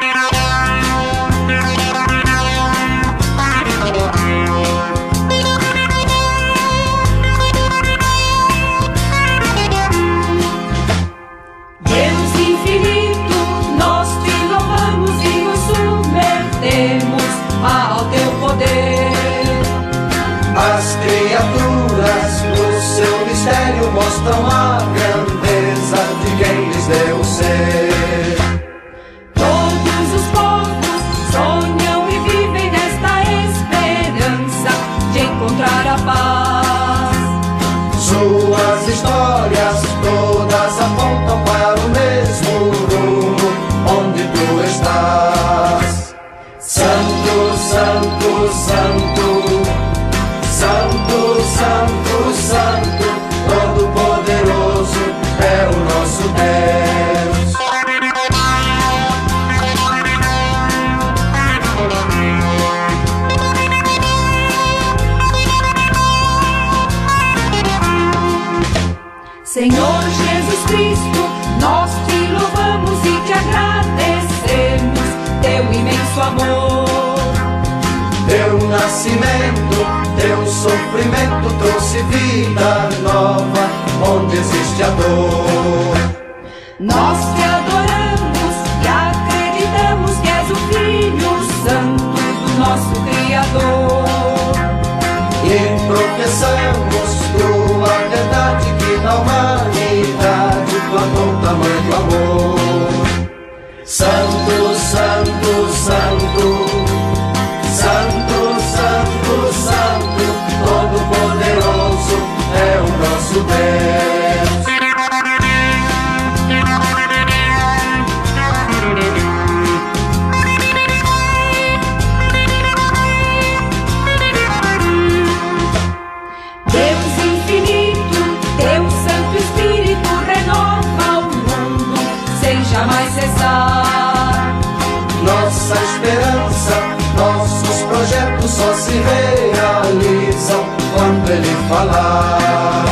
As criaturas no seu mistério mostram a grandeza de quem lhes deu o ser. Todos os povos sonham e vivem nesta esperança de encontrar a paz. Suas histórias todas apontam para o mesmo rumo onde tu estás. Santo, santo, santo, Santo, Santo, Santo, Todo-Poderoso é o nosso Deus. Senhor Jesus Cristo, nós te louvamos e te agradecemos teu imenso amor. Teu nascimento, teu sofrimento trouxe vida nova onde existe a dor. Nós te adoramos e acreditamos que és o Filho Santo do nosso Criador. E professamos tua verdade que na humanidade plantou tamanho amor. Santo, Santo, Santo, Santo, Santo, Santo, Todo-Poderoso é o nosso Deus. Deus infinito, teu Santo Espírito renova o mundo sem jamais cessar. Nossa esperança, nossos projetos só se realizam quando Ele falar.